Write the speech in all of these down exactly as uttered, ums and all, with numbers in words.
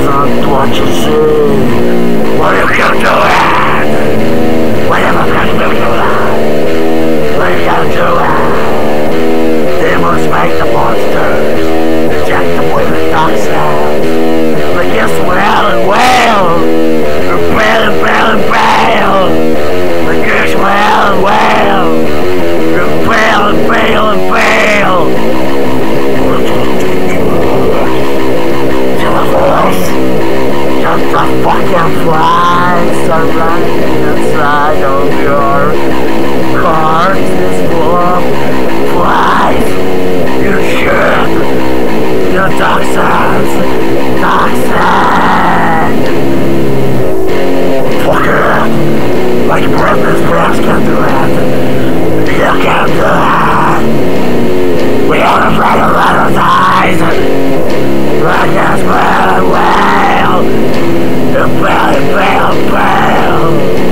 isn't what you see. What you can do it. Whatever can do it. What you can do it. Demons make the monsters. Inject them with the toxins. But guess well and well. And bail and bail and bail. But guess well and well. And bail and bail and bail. Just the fucking flies are running inside of your car. It's full of flies. You should. Your toxins. Toxin. Fuck it. Like Britney Spears can do it. You can do it. We are afraid of little ties. Like this well, well. You fail, you fail, fail.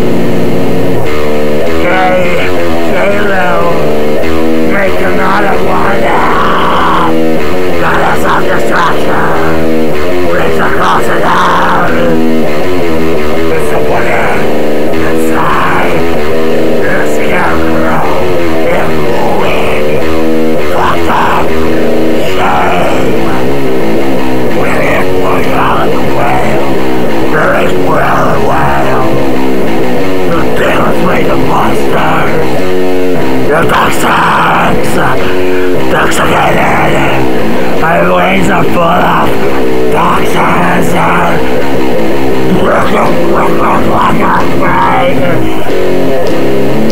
Okay, J-Lo. Make another one now. Got us off distraction. Raise the closet down. There's somebody inside. There's a scarecrow. In moving. Fucked up. Shame. We're in one out of the whale. There is well and well. The demons made the monsters. The toxins. Toxicated. My wings are full of toxins. Look at look like a brain.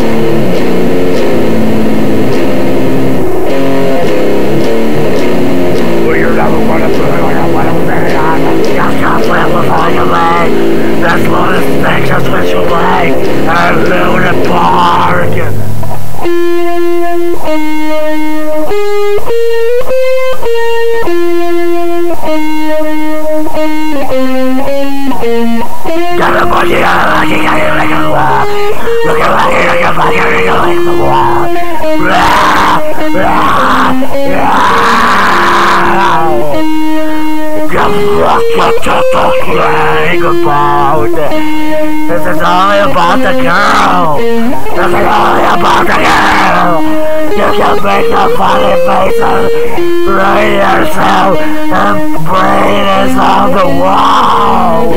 That's what it makes us wish you like at Luna Park. Got a bunch of other lucky guys like a wall. Look at lucky like a fucking ring like the wall. What you're crying about? This is only about the girl. This is only about the girl. You can make a funny faces, write yourself, and brain is on the wall.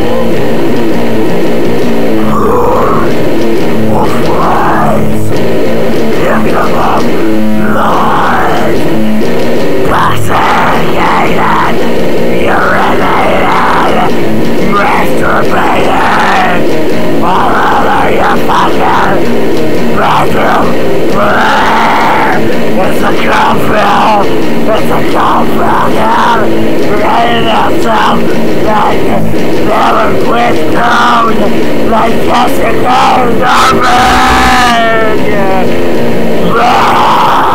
Of flies, give them up, Lord. Toxicated, urinated, masturbated, all over your fucking bedroom. It's a coffin, it's a coffin, yeah. Rain yourself like never quit code, like Jessica Norman.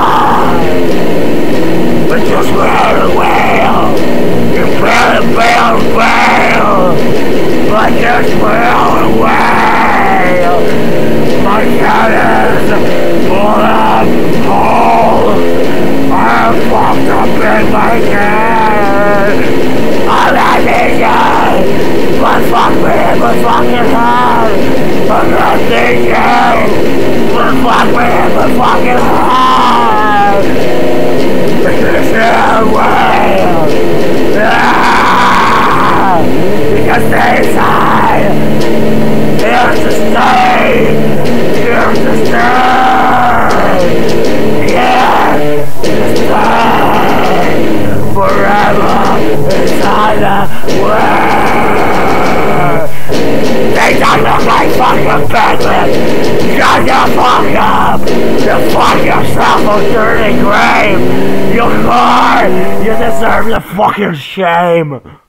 But just where the whale, you better bail, bail. But just where the whale, my cannons full of holes. I'm fucked up in my head. I'm not thinking, but fuck me in my fucking head. I'm not thinking, but fuck me in my fucking head. This is a whale! Ah! You can stay inside! Here to stay! Here to stay! Here to stay! Forever inside the whale! They don't look like fucking Batman! Shut the fuck up! You fuck yourself a dirty grave! You whore! You deserve the fucking shame!